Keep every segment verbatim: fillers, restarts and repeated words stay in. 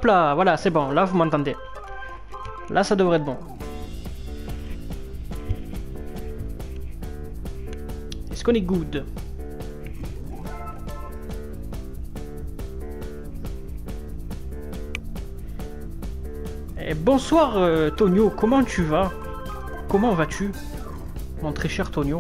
Hop là, voilà, c'est bon. Là, vous m'entendez. Là, ça devrait être bon. Est-ce qu'on est good? Eh, bonsoir, euh, Tonio. Comment tu vas? Comment vas-tu, mon très cher Tonio?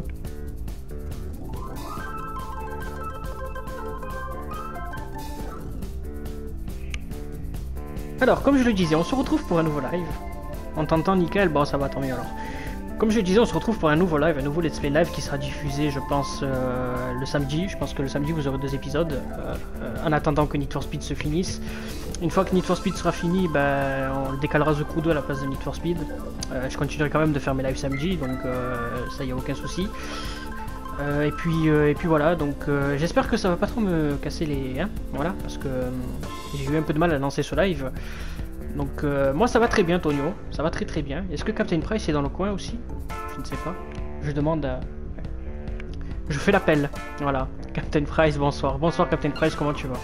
Alors, comme je le disais, on se retrouve pour un nouveau live. On t'entend nickel, bon ça va, tant mieux alors. Comme je le disais, on se retrouve pour un nouveau live, un nouveau let's play live qui sera diffusé, je pense, euh, le samedi. Je pense que le samedi vous aurez deux épisodes, euh, euh, en attendant que Need for Speed se finisse. Une fois que Need for Speed sera fini, ben, on décalera The Crew deux à la place de Need for Speed. Euh, je continuerai quand même de faire mes lives samedi, donc euh, ça y a aucun souci. Euh, et puis euh, et puis voilà, donc euh, j'espère que ça va pas trop me casser les hein, voilà, parce que euh, j'ai eu un peu de mal à lancer ce live. Donc euh, moi ça va très bien, Tonio, ça va très très bien. Est-ce que Captain Price est dans le coin aussi? Je ne sais pas. Je demande à... Je fais l'appel, voilà. Captain Price, bonsoir. Bonsoir Captain Price, comment tu vas?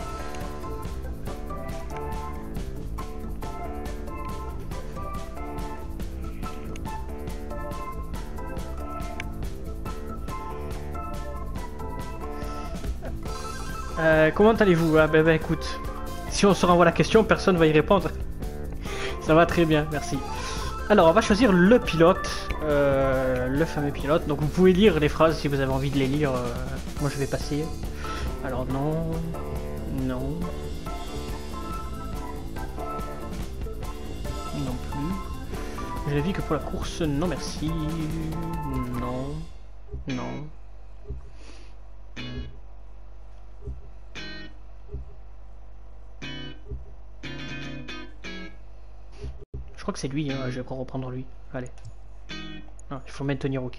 Euh, comment allez-vous? Ah, bah, bah, écoute, si on se renvoie la question, personne va y répondre. Ça va très bien, merci. Alors, on va choisir le pilote, euh, le fameux pilote. Donc, vous pouvez lire les phrases si vous avez envie de les lire. Euh, moi, je vais passer. Alors, non, non, non plus. Je n'ai vu que pour la course, non merci, non, non. Je crois que c'est lui, hein. Je vais pas reprendre lui. Allez. Non, il faut maintenir OK.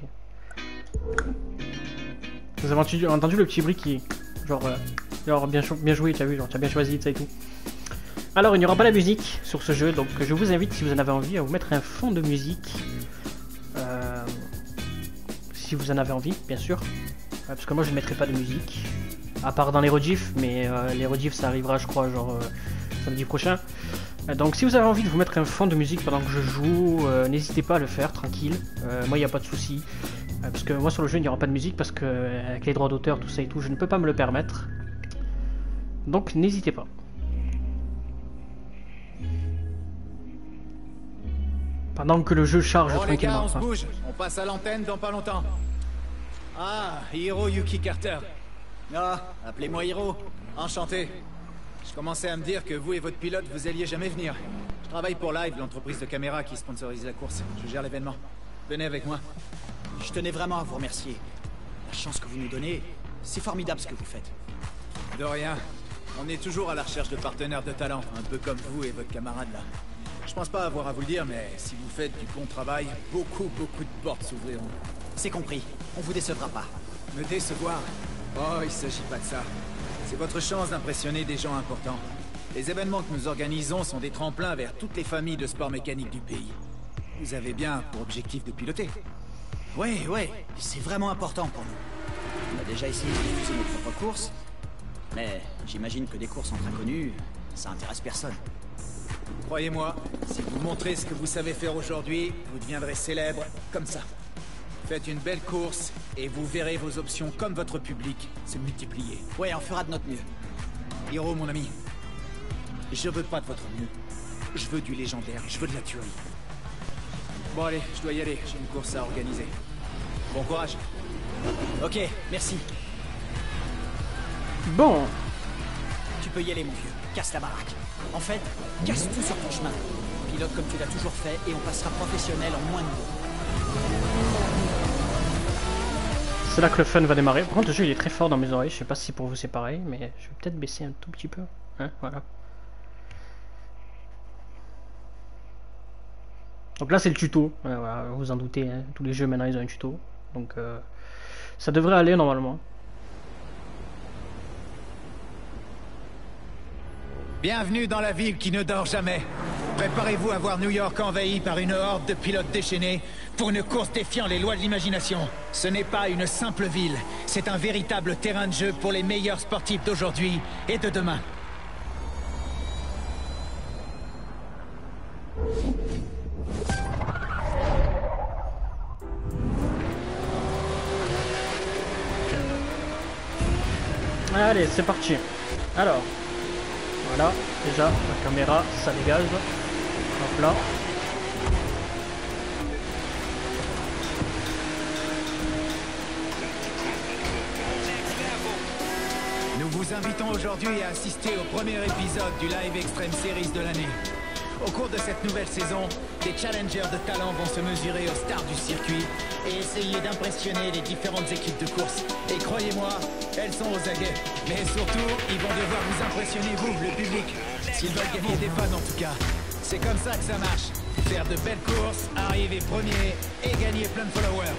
Vous avez entendu, entendu le petit bruit qui... Genre, euh, genre bien, bien joué, tu as vu, genre tu as bien choisi, ça et tout. Alors, il n'y aura pas la musique sur ce jeu, donc je vous invite, si vous en avez envie, à vous mettre un fond de musique. Euh, si vous en avez envie, bien sûr. Ouais, parce que moi, je ne mettrai pas de musique. À part dans les rediffs, mais euh, les rediffs, ça arrivera, je crois, genre euh, samedi prochain. Donc si vous avez envie de vous mettre un fond de musique pendant que je joue, euh, n'hésitez pas à le faire, tranquille. Euh, moi il n'y a pas de souci. Euh, parce que moi sur le jeu il n'y aura pas de musique parce que euh, avec les droits d'auteur, tout ça et tout, je ne peux pas me le permettre. Donc n'hésitez pas. Pendant que le jeu charge bon, tranquillement. Les gars, on se hein. bouge, on passe à l'antenne dans pas longtemps. Ah, Hiroyuki Carter. Ah, appelez-moi Hiro. Enchanté. Je commençais à me dire que vous et votre pilote, vous alliez jamais venir. Je travaille pour Live, l'entreprise de caméra qui sponsorise la course. Je gère l'événement. Venez avec moi. Je tenais vraiment à vous remercier. La chance que vous nous donnez, c'est formidable ce que vous faites. De rien. On est toujours à la recherche de partenaires de talent, un peu comme vous et votre camarade là. Je pense pas avoir à vous le dire, mais si vous faites du bon travail, beaucoup, beaucoup de portes s'ouvriront. C'est compris. On vous décevra pas. Me décevoir? Oh, il s'agit pas de ça. C'est votre chance d'impressionner des gens importants. Les événements que nous organisons sont des tremplins vers toutes les familles de sport mécanique du pays. Vous avez bien pour objectif de piloter. Oui, oui, c'est vraiment important pour nous. On a déjà essayé de diffuser nos propres courses, mais j'imagine que des courses entre inconnus, ça intéresse personne. Croyez-moi, si vous montrez ce que vous savez faire aujourd'hui, vous deviendrez célèbre comme ça. Faites une belle course et vous verrez vos options comme votre public se multiplier. Ouais, on fera de notre mieux. Hiro, mon ami, je veux pas de votre mieux. Je veux du légendaire, je veux de la tuerie. Bon allez, je dois y aller, j'ai une course à organiser. Bon courage. Ok, merci. Bon. Tu peux y aller, mon vieux. Casse la baraque. En fait, casse tout sur ton chemin. Pilote comme tu l'as toujours fait et on passera professionnel en moins de mots. C'est là que le fun va démarrer. Par contre, le jeu il est très fort dans mes oreilles. Je sais pas si pour vous c'est pareil, mais je vais peut-être baisser un tout petit peu. Hein, voilà. Donc là, c'est le tuto. Ouais, voilà, vous en doutez, hein. Tous les jeux maintenant ils ont un tuto. Donc euh, ça devrait aller normalement. Bienvenue dans la ville qui ne dort jamais. Préparez-vous à voir New York envahie par une horde de pilotes déchaînés pour une course défiant les lois de l'imagination. Ce n'est pas une simple ville, c'est un véritable terrain de jeu pour les meilleurs sportifs d'aujourd'hui et de demain. Allez, c'est parti. Alors, voilà, déjà la caméra, ça dégage. Hop là. Nous vous invitons aujourd'hui à assister au premier épisode du Live Extreme Series de l'année. Au cours de cette nouvelle saison, des challengers de talent vont se mesurer aux stars du circuit et essayer d'impressionner les différentes équipes de course. Et croyez-moi, elles sont aux aguets. Mais surtout, ils vont devoir vous impressionner, vous, le public. S'ils veulent gagner des fans en tout cas. C'est comme ça que ça marche. Faire de belles courses, arriver premier et gagner plein de followers.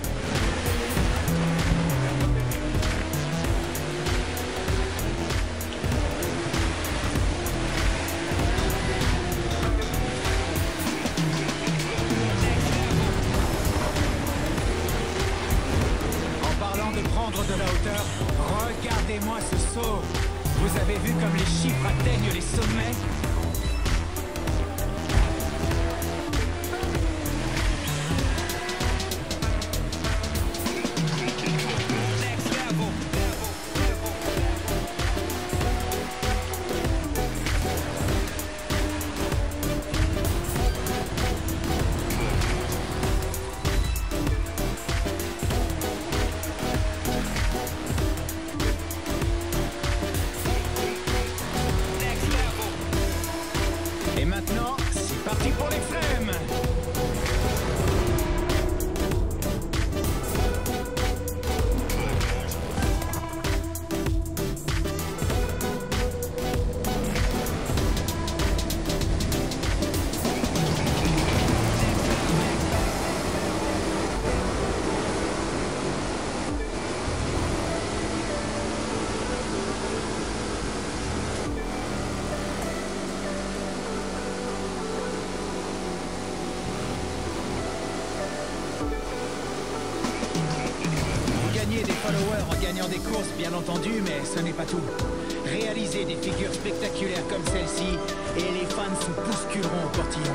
De la hauteur, regardez-moi ce saut. Vous avez vu comme les chiffres atteignent les sommets? Et maintenant, c'est parti pour l'extrême. Des followers en gagnant des courses, bien entendu, mais ce n'est pas tout. Réaliser des figures spectaculaires comme celle-ci, et les fans se bousculeront au portillon.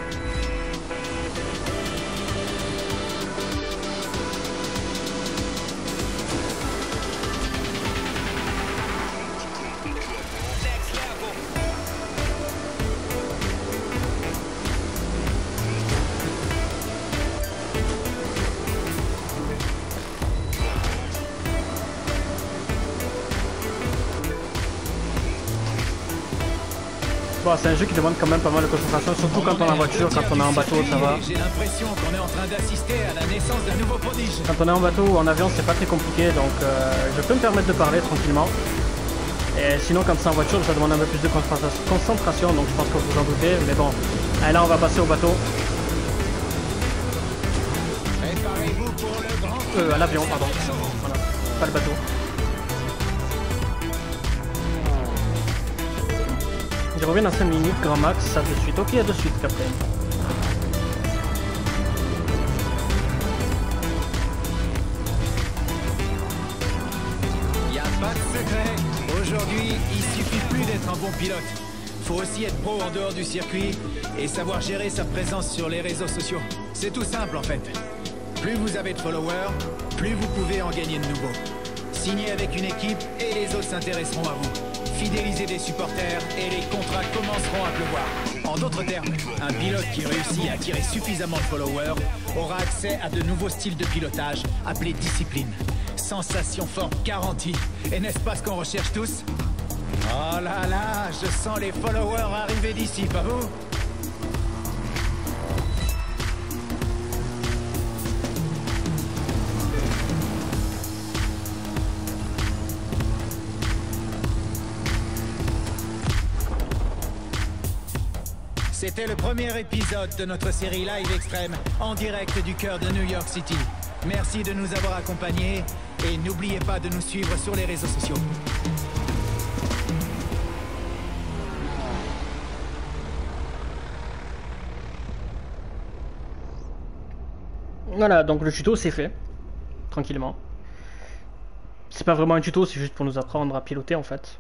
Bon, c'est un jeu qui demande quand même pas mal de concentration, surtout quand on est en voiture, quand on est en bateau, ça va. J'ai l'impression qu'on est en train d'assister à la naissance d'un nouveau prodige. Quand on est en bateau ou en avion, c'est pas très compliqué, donc euh, je peux me permettre de parler tranquillement. Et sinon, quand c'est en voiture, ça demande un peu plus de concentration, donc je pense que vous en doutez. Mais bon, allez, là, on va passer au bateau. Préparez-vous pour le grand... Euh, à l'avion, pardon. Voilà, pas le bateau. Je reviens dans cinq minutes, grand max, ça de suite. Ok, à de suite, capitaine. Y a pas de secret. Aujourd'hui, il suffit plus d'être un bon pilote. Faut aussi être pro en dehors du circuit et savoir gérer sa présence sur les réseaux sociaux. C'est tout simple en fait. Plus vous avez de followers, plus vous pouvez en gagner de nouveaux. Signez avec une équipe et les autres s'intéresseront à vous. Fidéliser des supporters et les contrats commenceront à pleuvoir. En d'autres termes, un pilote qui réussit à attirer suffisamment de followers aura accès à de nouveaux styles de pilotage appelés discipline. Sensation forte garantie. Et n'est-ce pas ce qu'on recherche tous? Oh là là, je sens les followers arriver d'ici, pas vous? C'était le premier épisode de notre série Live Extreme en direct du cœur de New York City. Merci de nous avoir accompagnés et n'oubliez pas de nous suivre sur les réseaux sociaux. Voilà, donc le tuto c'est fait, tranquillement. C'est pas vraiment un tuto, c'est juste pour nous apprendre à piloter en fait.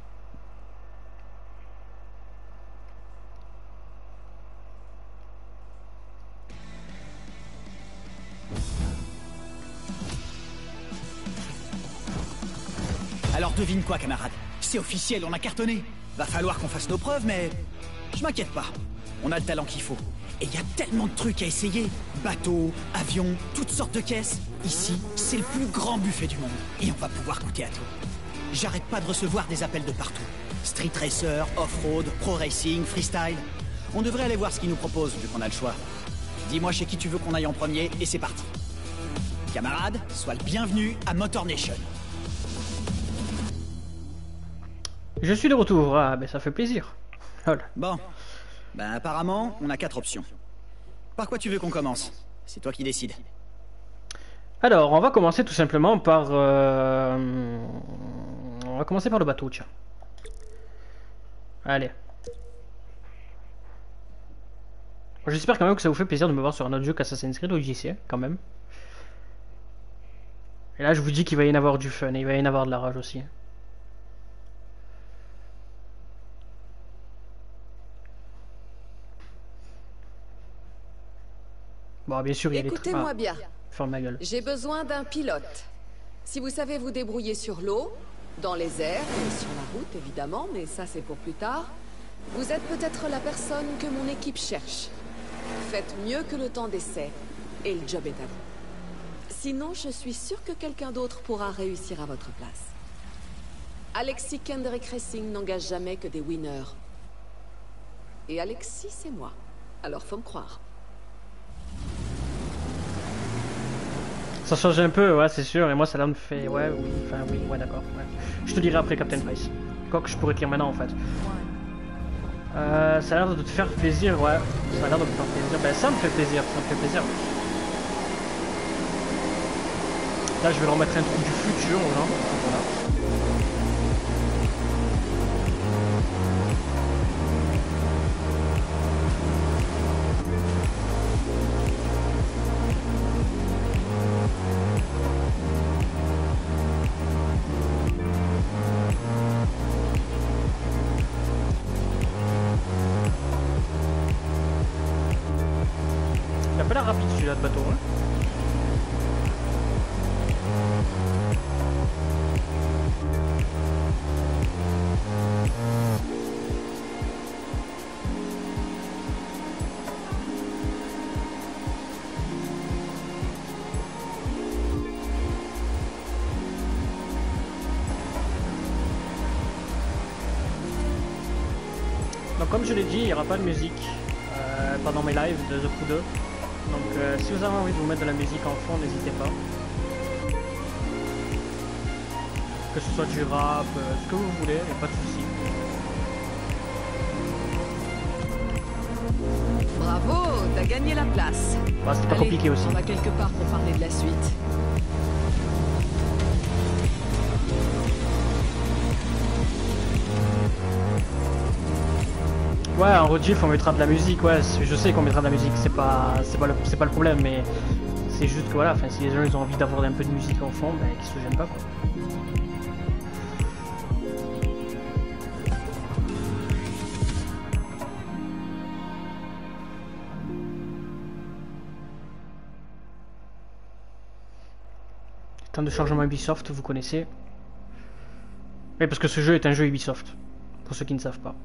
Alors devine quoi, camarade? C'est officiel, on a cartonné. Va falloir qu'on fasse nos preuves, mais... Je m'inquiète pas. On a le talent qu'il faut. Et il y a tellement de trucs à essayer. Bateaux, avions, toutes sortes de caisses. Ici, c'est le plus grand buffet du monde. Et on va pouvoir goûter à tout. J'arrête pas de recevoir des appels de partout. Street racer, off-road, pro racing, freestyle. On devrait aller voir ce qu'ils nous proposent, vu qu'on a le choix. Dis-moi chez qui tu veux qu'on aille en premier, et c'est parti. Camarade, sois le bienvenu à Motor Nation. Je suis de retour, ah ben ça fait plaisir. Voilà. Bon, ben apparemment, on a quatre options. Par quoi tu veux qu'on commence? C'est toi qui décides. Alors, on va commencer tout simplement par... Euh... On va commencer par le bateau, tiens. Allez. J'espère quand même que ça vous fait plaisir de me voir sur un autre jeu qu'Assassin's Creed Odyssey, quand même. Et là, je vous dis qu'il va y en avoir du fun, et il va y en avoir de la rage aussi. Bon, bien sûr, il y a des trucs... Écoutez-moi Ah, bien. ferme ma gueule. J'ai besoin d'un pilote. Si vous savez vous débrouiller sur l'eau, dans les airs et sur la route évidemment, mais ça c'est pour plus tard, vous êtes peut-être la personne que mon équipe cherche. Faites mieux que le temps d'essai et le job est à vous. Sinon, je suis sûre que quelqu'un d'autre pourra réussir à votre place. Alexis Kendrick Racing n'engage jamais que des winners. Et Alexis, c'est moi. Alors faut me croire. Ça change un peu, ouais, c'est sûr, et moi ça là me fait... Ouais, oui, enfin oui, ouais, d'accord. Ouais. Je te dirai après Captain Price. Quoi que je pourrais te lire maintenant en fait. Euh, ça a l'air de te faire plaisir, ouais. Ça a l'air de me faire plaisir. Ben ça me fait plaisir, ça me fait plaisir. Là je vais leur mettre un truc du futur aux gens. Voilà. Il a pas l'air rapide celui-là de bateau, hein. Donc comme je l'ai dit, il n'y aura pas de musique euh, pendant mes lives de The Crew deux. Donc euh, si vous avez envie de vous mettre de la musique en fond, n'hésitez pas. Que ce soit du rap, euh, ce que vous voulez, il n'y a pas de souci. Bravo, t'as gagné la place. Bah, c'était pas Allez, compliqué aussi. On va quelque part pour parler de la suite. Ouais, en rediff on mettra de la musique, ouais, je sais qu'on mettra de la musique, c'est pas, c'est pas, le, c'est pas le problème, mais c'est juste que voilà, enfin, si les gens ils ont envie d'avoir un peu de musique en fond, ben qu'ils se gênent pas quoi. Temps de chargement Ubisoft, vous connaissez. Oui, parce que ce jeu est un jeu Ubisoft, pour ceux qui ne savent pas.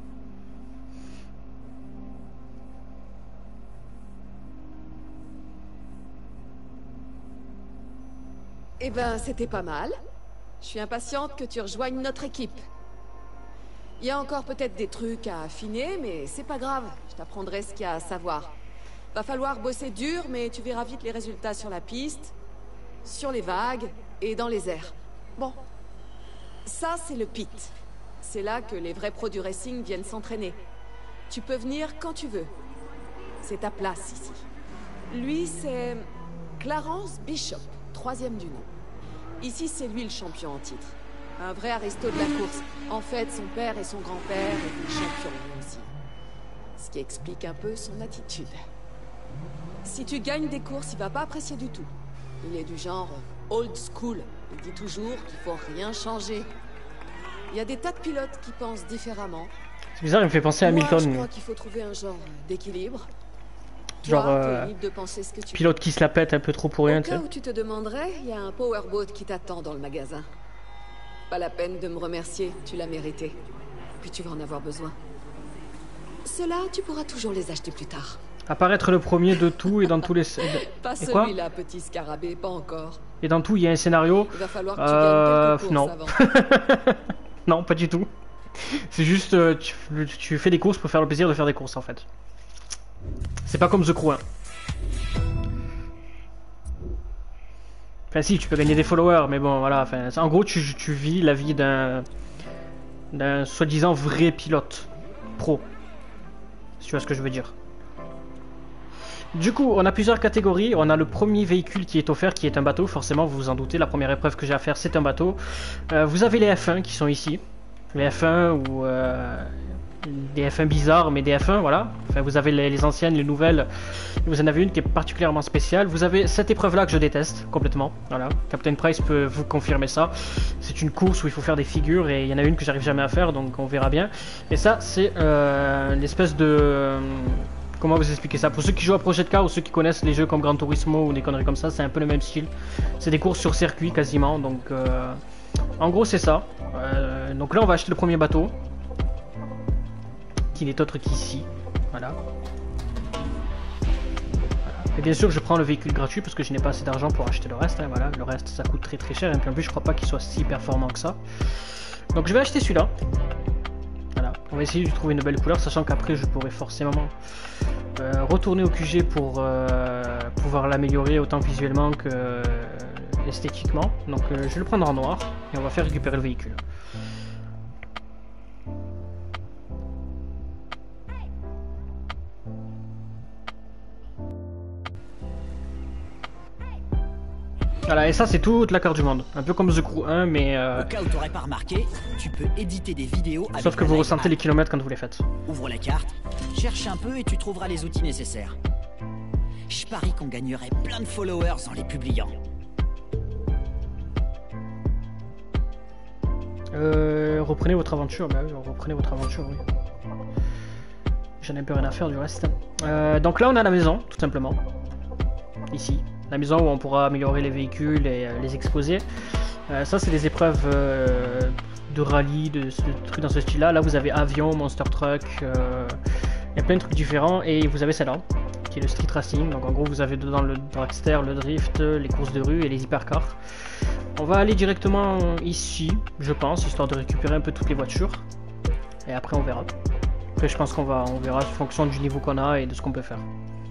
Eh ben, c'était pas mal. Je suis impatiente que tu rejoignes notre équipe. Il y a encore peut-être des trucs à affiner, mais c'est pas grave. Je t'apprendrai ce qu'il y a à savoir. Va falloir bosser dur, mais tu verras vite les résultats sur la piste, sur les vagues et dans les airs. Bon. Ça, c'est le pit. C'est là que les vrais pros du racing viennent s'entraîner. Tu peux venir quand tu veux. C'est ta place ici. Lui, c'est Clarence Bishop, troisième du nom. Ici, c'est lui le champion en titre. Un vrai aristo de la course. En fait, son père et son grand-père étaient champions lui aussi. Ce qui explique un peu son attitude. Si tu gagnes des courses, il va pas apprécier du tout. Il est du genre old school. Il dit toujours qu'il faut rien changer. Il y a des tas de pilotes qui pensent différemment. C'est bizarre, il me fait penser à Moi, Hamilton. je crois qu'il faut trouver un genre d'équilibre. Genre Toi, euh, t'es libre de penser ce que tu pilote qui se la pète un peu trop pour rien, Au tu cas sais. où tu te demanderais, il y a un powerboat qui t'attend dans le magasin. Pas la peine de me remercier, tu l'as mérité. Puis tu vas en avoir besoin. Ceux-là, tu pourras toujours les acheter plus tard. Apparaître le premier de tout et dans tous les... Pas celui-là, petit scarabée, pas encore. Et dans tout, il y a un scénario. Il va falloir que tu euh... gagnes quelques Non. avant. Non, pas du tout. C'est juste, euh, tu, tu fais des courses pour faire le plaisir de faire des courses, en fait. C'est pas comme The Crew, hein. Enfin si, tu peux gagner des followers, mais bon, voilà. Enfin, en gros, tu, tu vis la vie d'un d'un soi-disant vrai pilote pro. Si tu vois ce que je veux dire. Du coup, on a plusieurs catégories. On a le premier véhicule qui est offert, qui est un bateau. Forcément, vous vous en doutez, la première épreuve que j'ai à faire, c'est un bateau. Euh, vous avez les F un qui sont ici. Les F un ou euh, des F un bizarres, mais des F un, voilà. Enfin, vous avez les, les anciennes, les nouvelles. Vous en avez une qui est particulièrement spéciale. Vous avez cette épreuve-là que je déteste complètement. Voilà, Captain Price peut vous confirmer ça. C'est une course où il faut faire des figures et il y en a une que j'arrive jamais à faire, donc on verra bien. Et ça, c'est euh, une espèce de... Euh, comment vous expliquer ça? Pour ceux qui jouent à Project Car ou ceux qui connaissent les jeux comme Gran Turismo ou des conneries comme ça, c'est un peu le même style. C'est des courses sur circuit quasiment, donc... Euh, en gros, c'est ça. Euh, donc là, on va acheter le premier bateau. Qui n'est autre qu'ici. Voilà. Voilà. Et bien sûr, je prends le véhicule gratuit parce que je n'ai pas assez d'argent pour acheter le reste. Hein, voilà. Le reste, ça coûte très très cher. Et puis en plus, je crois pas qu'il soit si performant que ça. Donc je vais acheter celui-là. Voilà. On va essayer de trouver une belle couleur, sachant qu'après, je pourrai forcément euh, retourner au Q G pour euh, pouvoir l'améliorer autant visuellement que... Euh, esthétiquement, donc euh, je vais le prendre en noir et on va faire récupérer le véhicule. Voilà, et ça c'est toute la carte du monde, un peu comme The Crew un, mais euh... au cas où t'aurais pas remarqué, tu peux éditer des vidéos avec sauf que vous ressentez les kilomètres quand vous les faites. Ouvre la carte, cherche un peu et tu trouveras les outils nécessaires. Je parie qu'on gagnerait plein de followers en les publiant. Euh, reprenez votre aventure, bah oui, reprenez votre aventure, oui. J'en ai un peu rien à faire du reste. Euh, donc là on a la maison, tout simplement. Ici. La maison où on pourra améliorer les véhicules et euh, les exposer. Euh, ça c'est des épreuves euh, de rallye, de, de trucs dans ce style-là. Là vous avez avion, monster truck, euh, il y a plein de trucs différents. Et vous avez celle-là, qui est le street racing. Donc en gros vous avez dedans le dragster, le drift, les courses de rue et les hypercars. On va aller directement ici, je pense, histoire de récupérer un peu toutes les voitures. Et après on verra. Après je pense qu'on va, on verra en fonction du niveau qu'on a et de ce qu'on peut faire.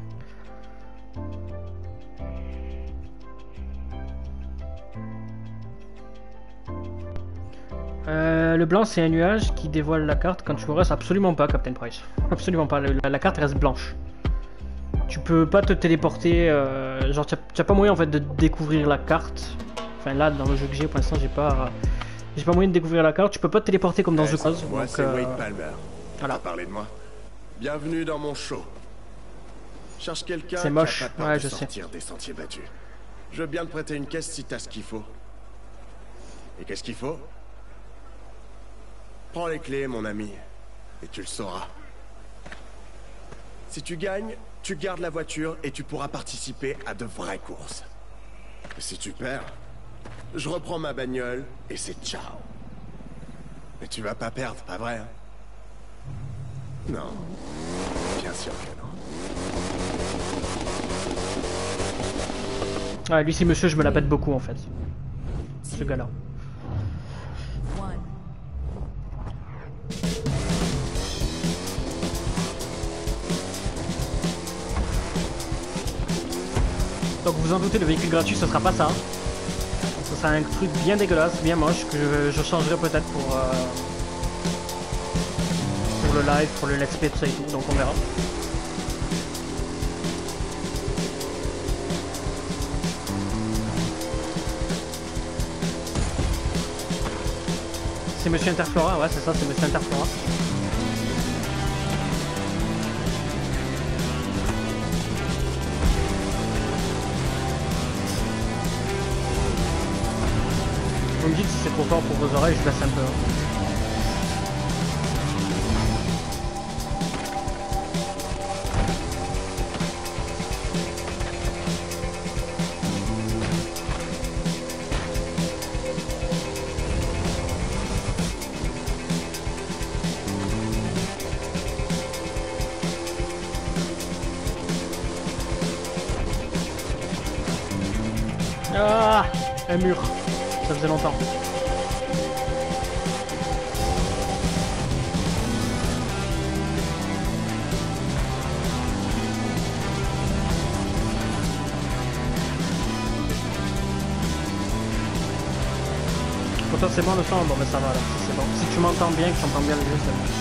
Euh, le blanc c'est un nuage qui dévoile la carte quand tu restes. Absolument pas, Captain Price. Absolument pas, la, la carte reste blanche. Tu peux pas te téléporter, euh, genre tu n'as pas moyen en fait de découvrir la carte. Enfin là dans le jeu que j'ai pour l'instant j'ai pas j'ai pas moyen de découvrir la carte, tu peux pas te téléporter comme dans The Crew. Moi c'est euh... Wade Palmer. Voilà. Parlez de moi. Bienvenue dans mon show. Cherche quelqu'un qui moche. a pas peur Ouais, de je sortir sais. des sentiers battus. Je veux bien te prêter une caisse si t'as ce qu'il faut. Et qu'est-ce qu'il faut? Prends les clés mon ami, et tu le sauras. Si tu gagnes, tu gardes la voiture et tu pourras participer à de vraies courses. Et si tu perds, je reprends ma bagnole et c'est ciao. Mais tu vas pas perdre, pas vrai? Hein? Non. Bien sûr que non. Ah, lui, c'est monsieur, je me la pète beaucoup en fait. Ce gars-là. Donc vous en doutez, le véhicule gratuit ce sera pas ça. Ce sera un truc bien dégueulasse, bien moche, que je, je changerai peut-être pour, euh, pour le live, pour le let's play, tout ça et tout, donc on verra. C'est Monsieur Interflora, ouais c'est ça, c'est Monsieur Interflora. Vous me dites si c'est trop fort pour vos oreilles, je baisse un peu. Ah, un mur. Ça faisait longtemps. Potentiellement le son, bon mais ça va là, c'est bon. Si tu m'entends bien, que tu entends bien le jeu, c'est bon.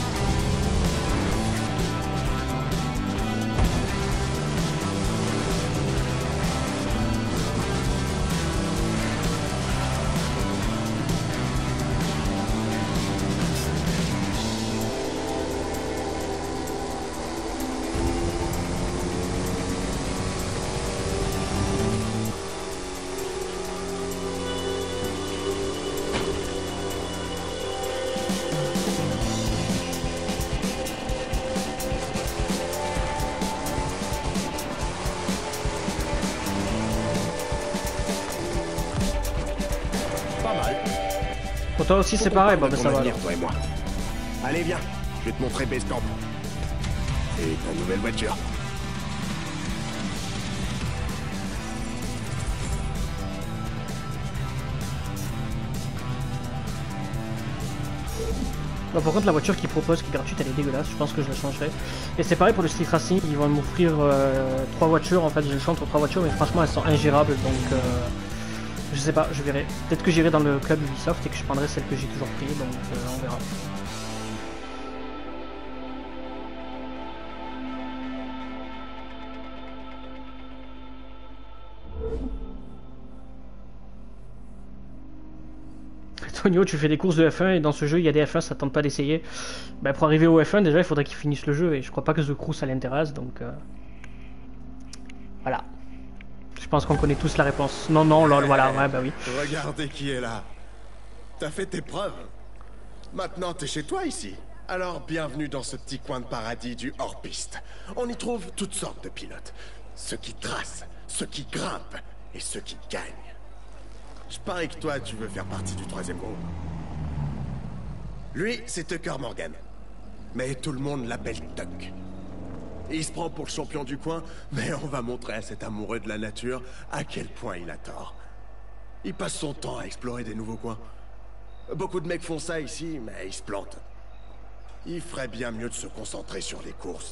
Pour toi aussi c'est pareil, bon mais ça va. Avenir, toi et moi. Allez viens, je vais te montrer Base Camp. Et ta nouvelle voiture. Bon, par contre la voiture qu'ils proposent qui est gratuite elle est dégueulasse, je pense que je la changerai. Et c'est pareil pour le Street Racing, ils vont m'offrir euh, trois voitures, en fait j'ai le choix entre trois voitures mais franchement elles sont ingérables donc euh, je sais pas, je verrai. Peut-être que j'irai dans le club Ubisoft et que je prendrai celle que j'ai toujours pris, donc euh, on verra. Tonio, tu fais des courses de F un et dans ce jeu il y a des F un, ça tente pas d'essayer. Bah, pour arriver au F un déjà il faudrait qu'ils finissent le jeu et je crois pas que The Crew ça l'intéresse donc euh... voilà. Je pense qu'on connaît tous la réponse. Non, non, lol, voilà, ouais, bah oui. Regardez qui est là. T'as fait tes preuves. Maintenant, t'es chez toi ici. Alors, bienvenue dans ce petit coin de paradis du hors-piste. On y trouve toutes sortes de pilotes. Ceux qui tracent, ceux qui grimpent et ceux qui gagnent. Je parie que toi, tu veux faire partie du troisième groupe. Lui, c'est Tucker Morgan. Mais tout le monde l'appelle Tuck. Il se prend pour le champion du coin, mais on va montrer à cet amoureux de la nature à quel point il a tort. Il passe son temps à explorer des nouveaux coins. Beaucoup de mecs font ça ici, mais ils se plantent. Il ferait bien mieux de se concentrer sur les courses.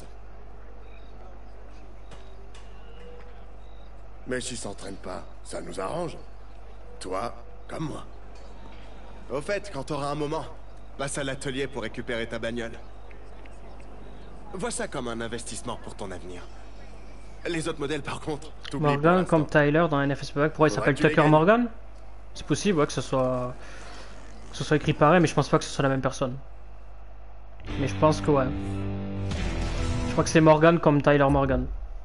Mais s'il s'entraîne pas, ça nous arrange. Toi, comme moi. Au fait, quand t'auras un moment, passe à l'atelier pour récupérer ta bagnole. Vois ça comme un investissement pour ton avenir. Les autres modèles, par contre, Morgan comme Tyler dans N F S P A C. Pourquoi il s'appelle Tucker Morgan? C'est possible, ouais, que ce soit que ce soit écrit pareil, mais je pense pas que ce soit la même personne. Mais je pense que ouais. Je crois que c'est Morgan comme Tyler Morgan.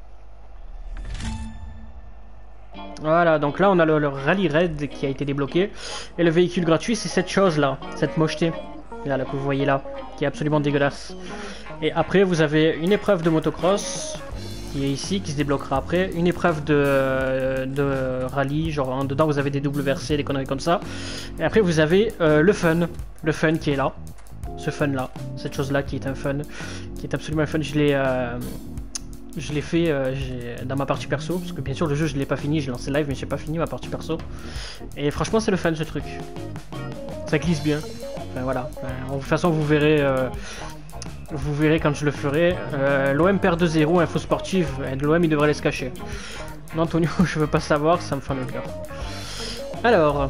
Voilà, donc là on a le, le Rally Raid qui a été débloqué. Et le véhicule gratuit, c'est cette chose là, cette mocheté. Là, là, que vous voyez là, qui est absolument dégueulasse. Et après, vous avez une épreuve de motocross qui est ici, qui se débloquera après. Une épreuve de, de rallye, genre en dedans vous avez des W R C, des conneries comme ça. Et après, vous avez euh, le fun, le fun qui est là. Ce fun là, cette chose là qui est un fun, qui est absolument un fun. Je l'ai euh, je l'ai fait euh, dans ma partie perso, parce que bien sûr le jeu je l'ai pas fini, j'ai lancé live mais j'ai pas fini ma partie perso. Et franchement c'est le fun ce truc. Ça glisse bien. Enfin voilà, enfin, de toute façon vous verrez euh, vous verrez quand je le ferai. Euh, L'O M perd deux zéro, info sportive, l'O M il devrait aller se cacher. Non Antonio, je veux pas savoir, ça me fait le cœur. Alors,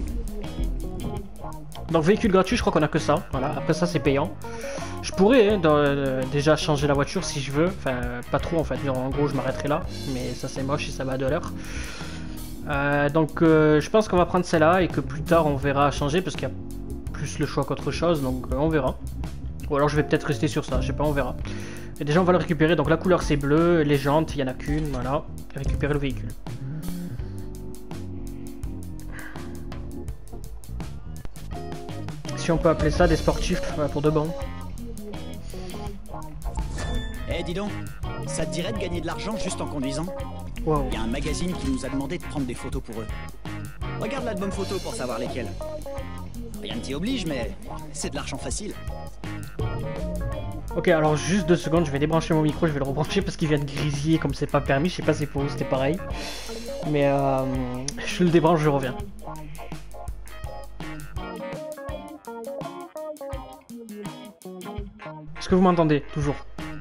donc véhicule gratuit, je crois qu'on a que ça, voilà, après ça c'est payant. Je pourrais hein, dans, euh, déjà changer la voiture si je veux, enfin pas trop en fait, genre, en gros je m'arrêterai là, mais ça c'est moche et ça va à de l'heure. Euh, donc euh, je pense qu'on va prendre celle-là et que plus tard on verra changer parce qu'il y a plus le choix qu'autre chose, donc euh, on verra. Ou alors je vais peut-être rester sur ça, je sais pas, on verra. Et déjà on va le récupérer, donc la couleur c'est bleu, les jantes, il n'y en a qu'une, voilà. Récupérer le véhicule. Si on peut appeler ça des sportifs, euh, pour de bon. Eh hey, dis donc, ça te dirait de gagner de l'argent juste en conduisant? Wow. Il y a un magazine qui nous a demandé de prendre des photos pour eux. Regarde l'album photo pour savoir lesquelles. Rien ne t'y oblige, mais c'est de l'argent facile. Ok, alors juste deux secondes, je vais débrancher mon micro, je vais le rebrancher parce qu'il vient de grésiller comme c'est pas permis, je sais pas si pour vous c'était pareil. Mais euh, je le débranche, je reviens. Est-ce que vous m'entendez toujours?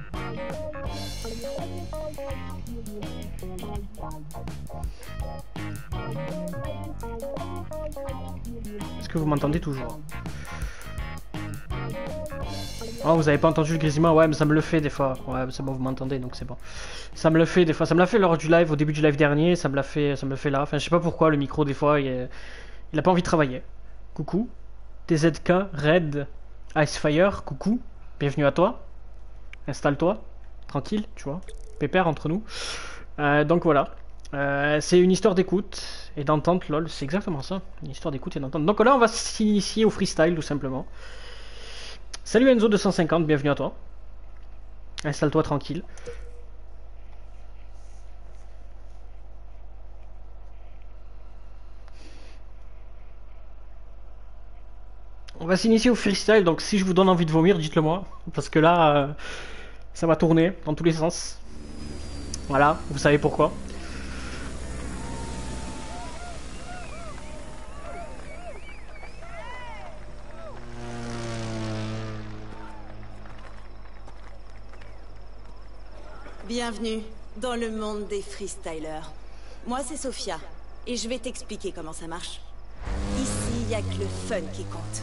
Est-ce que vous m'entendez toujours? Oh, vous avez pas entendu le grésillement? Ouais, mais ça me le fait des fois. Ouais, c'est bon, vous m'entendez, donc c'est bon. Ça me le fait des fois. Ça me l'a fait lors du live, au début du live dernier. Ça me l'a fait, ça me le fait là. Enfin, je sais pas pourquoi, le micro, des fois, il, est... il a pas envie de travailler. Coucou. T Z K, Red, Icefire, coucou. Bienvenue à toi. Installe-toi. Tranquille, tu vois. Pépère entre nous. Euh, donc voilà. Euh, c'est une histoire d'écoute et d'entente, lol. C'est exactement ça. Une histoire d'écoute et d'entente. Donc là, on va s'initier au freestyle, tout simplement. Salut Enzo deux cent cinquante, bienvenue à toi. Installe-toi tranquille. On va s'initier au freestyle, donc si je vous donne envie de vomir, dites-le moi. Parce que là, euh, ça va tourner dans tous les sens. Voilà, vous savez pourquoi. Bienvenue dans le monde des freestylers. Moi, c'est Sophia, et je vais t'expliquer comment ça marche. Ici, il n'y a que le fun qui compte.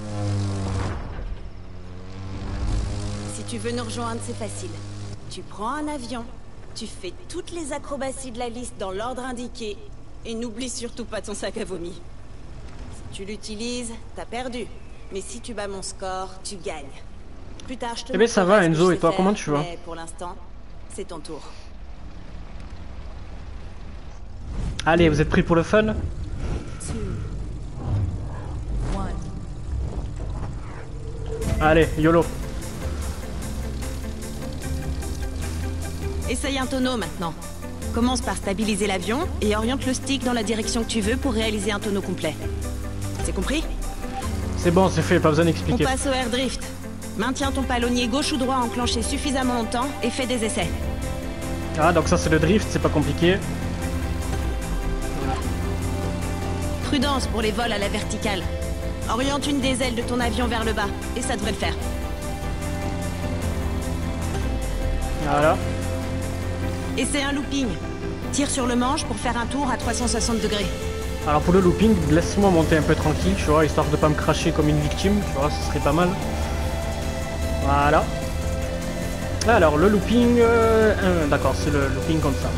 Si tu veux nous rejoindre, c'est facile. Tu prends un avion, tu fais toutes les acrobaties de la liste dans l'ordre indiqué, et n'oublie surtout pas ton sac à vomi. Si tu l'utilises, t'as perdu. Mais si tu bats mon score, tu gagnes. Plus tard, je te Eh bien ça va Enzo, et toi, comment tu vas? Mais pour l'instant, c'est ton tour. Allez, vous êtes prêts pour le fun? Allez, YOLO. Essaye un tonneau maintenant. Commence par stabiliser l'avion et oriente le stick dans la direction que tu veux pour réaliser un tonneau complet. C'est compris? C'est bon, c'est fait, pas besoin On d'expliquer. passe au air drift. Maintiens ton palonnier gauche ou droit enclenché suffisamment longtemps et fais des essais. Ah, donc ça c'est le drift, c'est pas compliqué. Prudence pour les vols à la verticale. Oriente une des ailes de ton avion vers le bas, et ça devrait le faire. Voilà. Et c'est un looping. Tire sur le manche pour faire un tour à trois cent soixante degrés. Alors pour le looping, laisse-moi monter un peu tranquille, tu vois, histoire de pas me cracher comme une victime, tu vois, ce serait pas mal. Voilà. Alors le looping, euh, euh, d'accord, c'est le looping comme ça.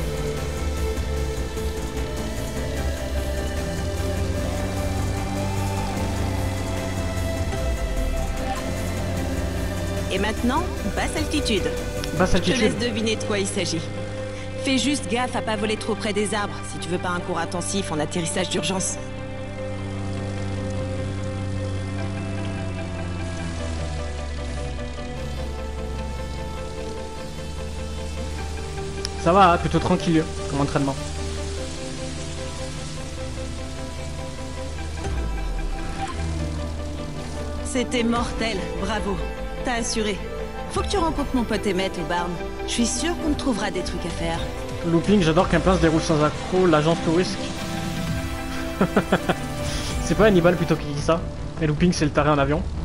Et maintenant, basse altitude. Basse Je te altitude. laisse deviner de quoi il s'agit. Fais juste gaffe à pas voler trop près des arbres si tu veux pas un cours intensif en atterrissage d'urgence. Ça va, hein, plutôt tranquille comme entraînement. C'était mortel, bravo. T'as assuré. Faut que tu rencontres mon pote Emmett au Barn. Je suis sûr qu'on te trouvera des trucs à faire. Looping, j'adore qu'un plan se déroule sans accro, l'agence touriste. C'est pas Hannibal plutôt qui dit ça. Et looping, c'est le taré en avion.